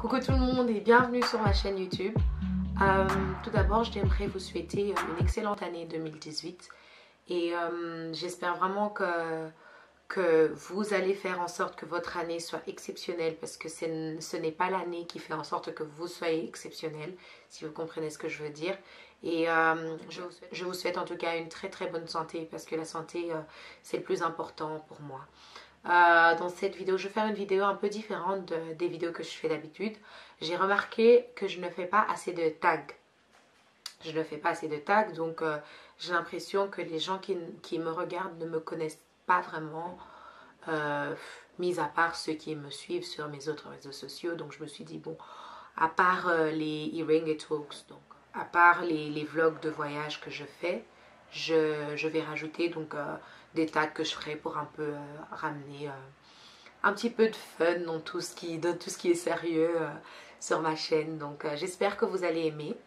Coucou tout le monde et bienvenue sur ma chaîne YouTube. Tout d'abord, j'aimerais vous souhaiter une excellente année 2018 et j'espère vraiment que vous allez faire en sorte que votre année soit exceptionnelle parce que ce n'est pas l'année qui fait en sorte que vous soyez exceptionnel, si vous comprenez ce que je veux dire. Et je vous souhaite en tout cas une très très bonne santé parce que la santé c'est le plus important pour moi. Dans cette vidéo, je vais faire une vidéo un peu différente des vidéos que je fais d'habitude. J'ai remarqué que je ne fais pas assez de tags. Je ne fais pas assez de tags, donc j'ai l'impression que les gens qui me regardent ne me connaissent pas vraiment, mis à part ceux qui me suivent sur mes autres réseaux sociaux. Donc je me suis dit, bon, à part les Iringa Talks, donc à part les vlogs de voyage que je fais, je vais rajouter donc des tags que je ferai pour un peu ramener un petit peu de fun dans tout ce qui est sérieux sur ma chaîne. Donc j'espère que vous allez aimer.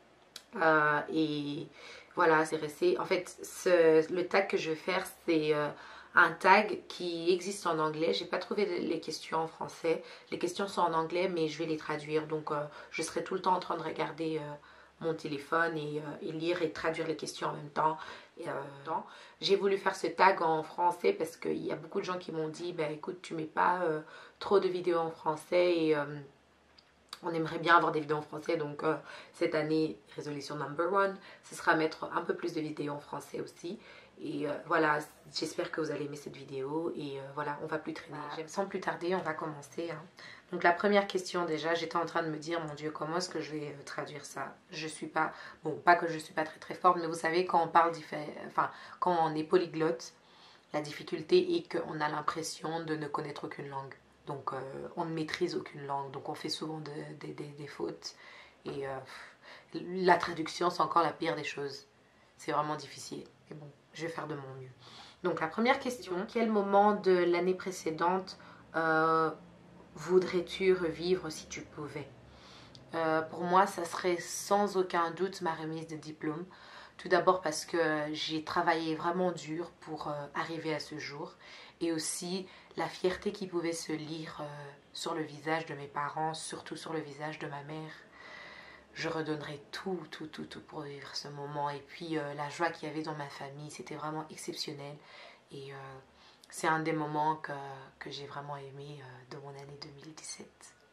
Et voilà, c'est resté. En fait, le tag que je vais faire, c'est un tag qui existe en anglais. J'ai pas trouvé les questions en français. Les questions sont en anglais, mais je vais les traduire. Donc je serai tout le temps en train de regarder mon téléphone et lire et traduire les questions en même temps. J'ai voulu faire ce tag en français parce qu'il y a beaucoup de gens qui m'ont dit bah, écoute, tu mets pas trop de vidéos en français et on aimerait bien avoir des vidéos en français. Donc cette année, résolution number one, ce sera mettre un peu plus de vidéos en français aussi. Et voilà, j'espère que vous allez aimer cette vidéo. Et voilà, on va plus traîner. Sans plus tarder, on va commencer. Donc la première question déjà, j'étais en train de me dire, mon Dieu, comment est-ce que je vais traduire ça? Je suis pas, bon, pas que je suis pas très très forte, mais vous savez, quand on parle, enfin, quand on est polyglotte, la difficulté est qu'on a l'impression de ne connaître aucune langue. Donc on ne maîtrise aucune langue, donc on fait souvent des fautes. Et la traduction, c'est encore la pire des choses. C'est vraiment difficile. Et bon, je vais faire de mon mieux. Donc la première question, quel moment de l'année précédente voudrais-tu revivre si tu pouvais? Pour moi, ça serait sans aucun doute ma remise de diplôme. Tout d'abord parce que j'ai travaillé vraiment dur pour arriver à ce jour. Et aussi la fierté qui pouvait se lire sur le visage de mes parents, surtout sur le visage de ma mère. Je redonnerais tout pour vivre ce moment. Et puis la joie qu'il y avait dans ma famille, c'était vraiment exceptionnel. Et c'est un des moments que j'ai vraiment aimé de mon année 2017.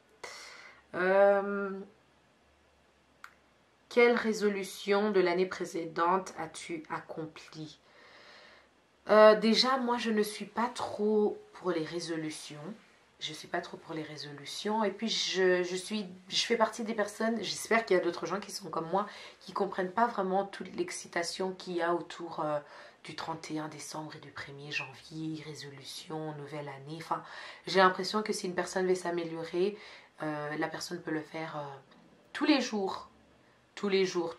Quelle résolution de l'année précédente as-tu accomplie? Déjà, moi, je ne suis pas trop pour les résolutions. Je ne suis pas trop pour les résolutions. Et puis, je fais partie des personnes, j'espère qu'il y a d'autres gens qui sont comme moi, qui ne comprennent pas vraiment toute l'excitation qu'il y a autour du 31 décembre et du 1er janvier, résolution, nouvelle année. Enfin, j'ai l'impression que si une personne veut s'améliorer, la personne peut le faire tous les jours. Tous les jours,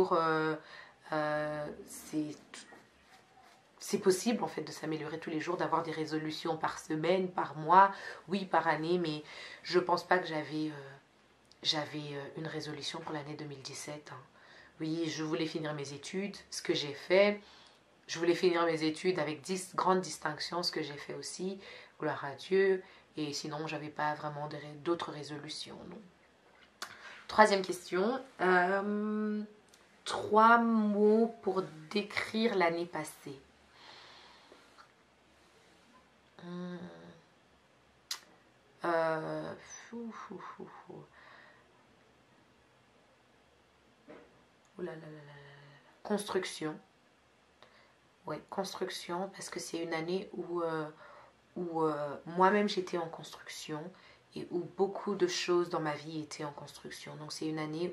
c'est possible en fait de s'améliorer tous les jours, d'avoir des résolutions par semaine, par mois, oui par année, mais je pense pas que j'avais une résolution pour l'année 2017. Oui, je voulais finir mes études, ce que j'ai fait. Je voulais finir mes études avec 10 grandes distinctions, ce que j'ai fait aussi, gloire à Dieu. Et sinon, j'avais pas vraiment d'autres résolutions, non. Troisième question. 3 mots pour décrire l'année passée. Construction. Oui, construction, parce que c'est une année où moi-même j'étais en construction et où beaucoup de choses dans ma vie étaient en construction. Donc c'est une année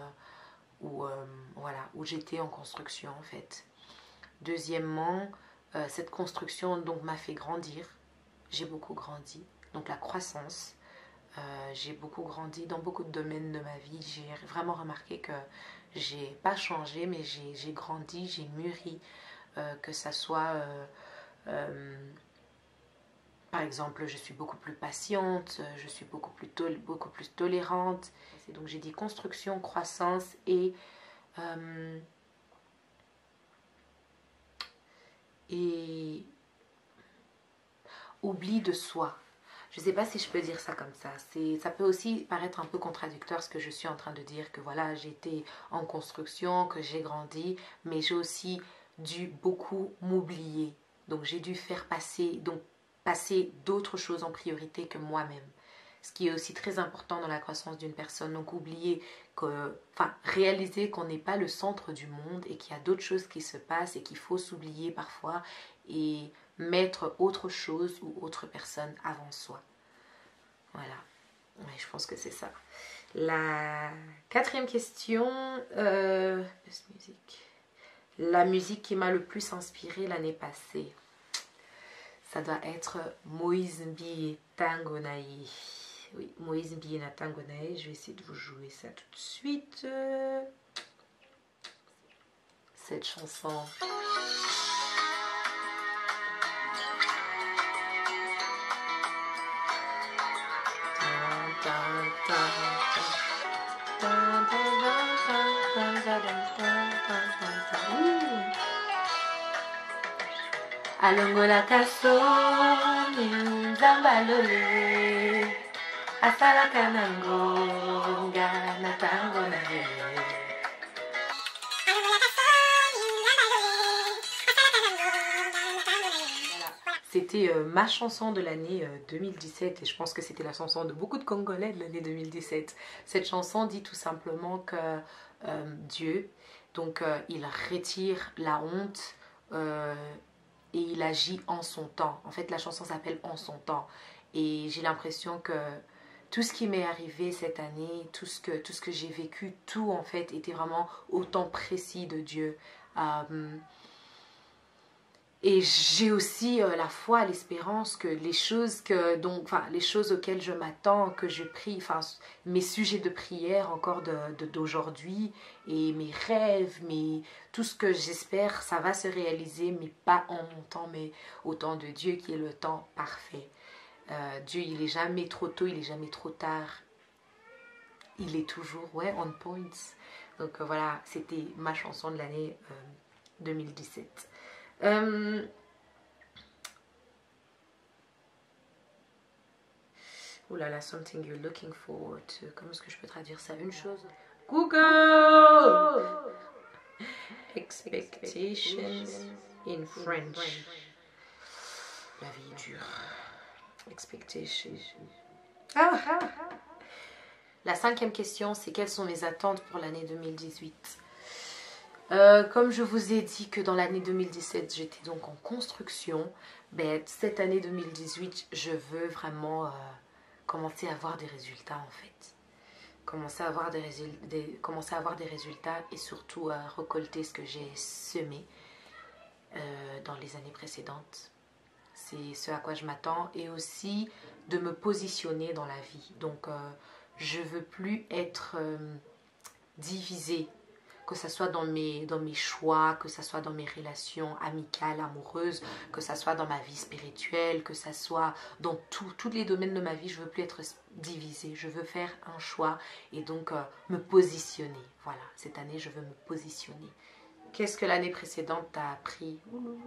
voilà, où j'étais en construction en fait. Deuxièmement, cette construction donc m'a fait grandir. J'ai beaucoup grandi. Donc la croissance. J'ai beaucoup grandi dans beaucoup de domaines de ma vie. J'ai vraiment remarqué que j'ai pas changé, mais j'ai grandi, j'ai mûri. Que ça soit, par exemple, je suis beaucoup plus patiente, je suis beaucoup plus tolérante. Et donc j'ai dit construction, croissance et oubli de soi. Je ne sais pas si je peux dire ça comme ça. Ça peut aussi paraître un peu contradictoire ce que je suis en train de dire, que voilà, j'ai été en construction, que j'ai grandi, mais j'ai aussi dû beaucoup m'oublier. Donc j'ai dû faire passer d'autres choses en priorité que moi-même. Ce qui est aussi très important dans la croissance d'une personne. Donc réaliser qu'on n'est pas le centre du monde et qu'il y a d'autres choses qui se passent et qu'il faut s'oublier parfois et mettre autre chose ou autre personne avant soi. Voilà, ouais, je pense que c'est ça. La quatrième question, la musique qui m'a le plus inspirée l'année passée, ça doit être Moïse Mbi Tangonaï. Oui, Moïse Mbi Tangonaï, je vais essayer de vous jouer ça tout de suite. Cette chanson. Alongola kaso nzambalole asala kanango ngana tango nae. C'était ma chanson de l'année 2017 et je pense que c'était la chanson de beaucoup de Congolais de l'année 2017. Cette chanson dit tout simplement que Dieu, donc il retire la honte et il agit en son temps. En fait, la chanson s'appelle En son temps. Et j'ai l'impression que tout ce qui m'est arrivé cette année, tout ce que j'ai vécu, tout en fait était vraiment au temps précis de Dieu. Et j'ai aussi la foi, l'espérance que les choses auxquelles je m'attends, que je prie, mes sujets de prière encore d'aujourd'hui et mes rêves, tout ce que j'espère, ça va se réaliser, mais pas en mon temps, mais au temps de Dieu qui est le temps parfait. Dieu, il n'est jamais trop tôt, il n'est jamais trop tard. Il est toujours, on point. Donc voilà, c'était ma chanson de l'année 2017. Oh là là, something you're looking forward to. Comment est-ce que je peux traduire ça? Une chose. Google! Expectations in French. La vie est dure. Expectations. La cinquième question, c'est quelles sont mes attentes pour l'année 2018? Comme je vous ai dit que dans l'année 2017, j'étais donc en construction, cette année 2018, je veux vraiment commencer à avoir des résultats en fait. Commencer à avoir des résultats et surtout à récolter ce que j'ai semé dans les années précédentes. C'est ce à quoi je m'attends et aussi de me positionner dans la vie. Donc je veux plus être divisée, que ce soit dans mes choix, que ce soit dans mes relations amicales, amoureuses, que ce soit dans ma vie spirituelle, que ce soit dans tous les domaines de ma vie. Je ne veux plus être divisée, je veux faire un choix et donc me positionner. Voilà, cette année, je veux me positionner. Qu'est-ce que l'année précédente t'a appris?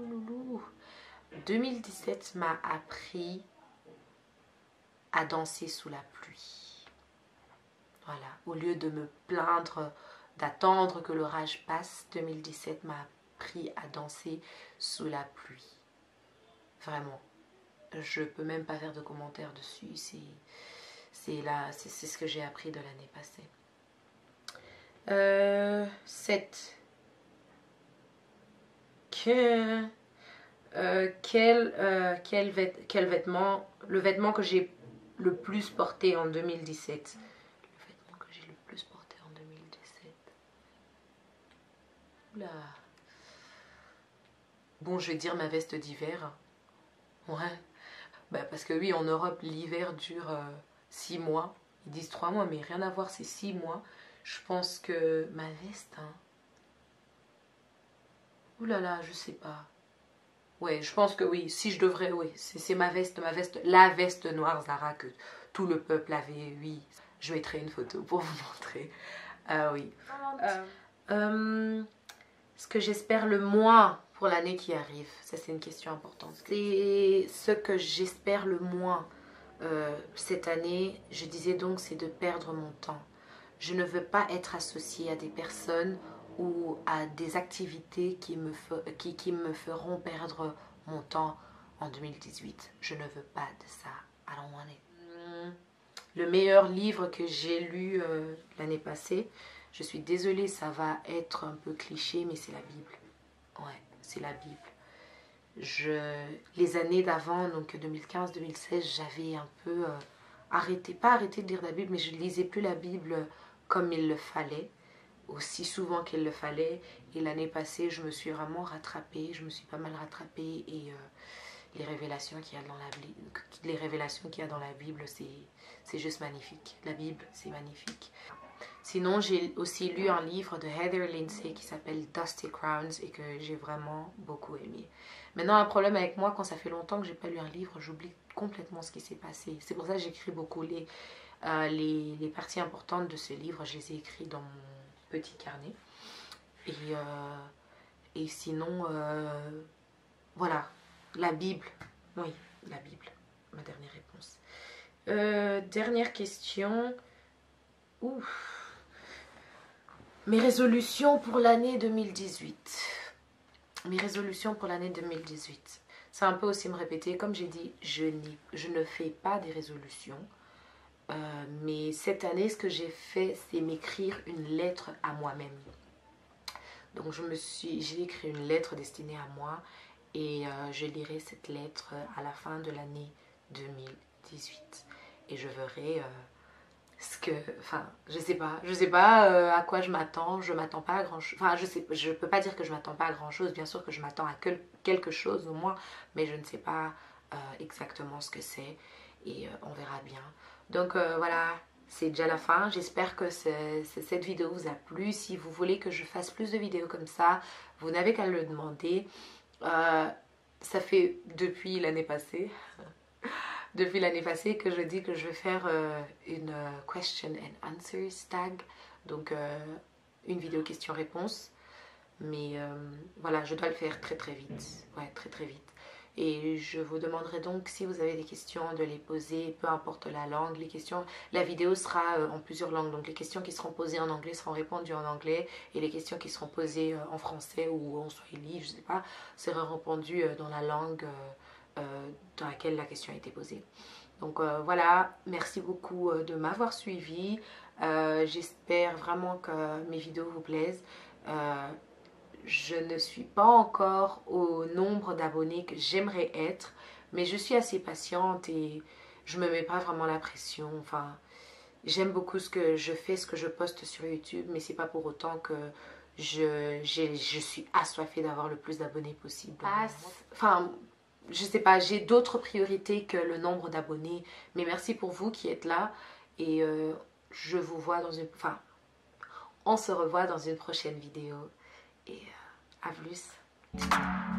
2017 m'a appris à danser sous la pluie. Voilà, au lieu de me plaindre, d'attendre que l'orage passe, 2017 m'a appris à danser sous la pluie. Vraiment. Je peux même pas faire de commentaires dessus. C'est ce que j'ai appris de l'année passée. 7. Quel vêtement, le vêtement que j'ai le plus porté en 2017. Le vêtement que j'ai le plus porté en 2017. Oula. Bon, je vais dire ma veste d'hiver. Ouais. Parce que oui, en Europe, l'hiver dure 6 mois. Ils disent 3 mois, mais rien à voir, c'est 6 mois. Je pense que ma veste, oulala, je sais pas. Ouais, je pense que oui, si je devrais, oui, c'est ma veste, la veste noire Zara que tout le peuple avait, oui. Je mettrai une photo pour vous montrer. Oui. Ce que j'espère le moins pour l'année qui arrive, ça c'est une question importante. C'est ce que j'espère le moins cette année, je disais donc, c'est de perdre mon temps. Je ne veux pas être associée à des personnes ou à des activités qui me feront perdre mon temps en 2018. Je ne veux pas de ça. I don't want it. Le meilleur livre que j'ai lu l'année passée, je suis désolée, ça va être un peu cliché, mais c'est la Bible. Ouais, c'est la Bible. Les années d'avant, donc 2015-2016, j'avais un peu pas arrêté de lire la Bible, mais je ne lisais plus la Bible comme il le fallait, aussi souvent qu'il le fallait. Et l'année passée, je me suis vraiment rattrapée, je me suis pas mal rattrapée. Et les révélations qu'il y a dans la Bible, c'est juste magnifique. La Bible, c'est magnifique. Sinon, j'ai aussi lu un livre de Heather Lindsay qui s'appelle Dusty Crowns et que j'ai vraiment beaucoup aimé. Maintenant, un problème avec moi, quand ça fait longtemps que j'ai pas lu un livre, j'oublie complètement ce qui s'est passé. C'est pour ça que j'écris beaucoup les parties importantes de ce livre. Je les ai écrites dans mon petit carnet. Et sinon, voilà, la Bible. Oui, la Bible, ma dernière réponse. Dernière question. Ouf. Mes résolutions pour l'année 2018. Mes résolutions pour l'année 2018. C'est un peu aussi me répéter. Comme j'ai dit, je ne fais pas des résolutions. Mais cette année, ce que j'ai fait, c'est m'écrire une lettre à moi-même. Donc j'ai écrit une lettre destinée à moi. Et je lirai cette lettre à la fin de l'année 2018. Et je verrai... je sais pas à quoi je m'attends pas à grand chose, je peux pas dire que je m'attends pas à grand chose, bien sûr que je m'attends à quelque chose au moins, mais je ne sais pas exactement ce que c'est et on verra bien. Donc voilà, c'est déjà la fin, j'espère que cette vidéo vous a plu. Si vous voulez que je fasse plus de vidéos comme ça, vous n'avez qu'à le demander. Ça fait depuis l'année passée que je dis que je vais faire une question and answers tag, donc une vidéo question-réponse, mais voilà, je dois le faire très très vite, ouais, très très vite. Et je vous demanderai donc, si vous avez des questions, de les poser, peu importe la langue. La vidéo sera en plusieurs langues, donc les questions qui seront posées en anglais seront répondues en anglais, et les questions qui seront posées en français ou en swahili, je sais pas, seront répondues dans la langue dans laquelle la question a été posée. Donc voilà, merci beaucoup de m'avoir suivi. J'espère vraiment que mes vidéos vous plaisent. Je ne suis pas encore au nombre d'abonnés que j'aimerais être, mais je suis assez patiente et je me mets pas vraiment la pression. Enfin, j'aime beaucoup ce que je fais, ce que je poste sur YouTube, mais c'est pas pour autant que je suis assoiffée d'avoir le plus d'abonnés possible. Enfin, je sais pas, j'ai d'autres priorités que le nombre d'abonnés, mais merci pour vous qui êtes là et je vous vois on se revoit dans une prochaine vidéo et à plus.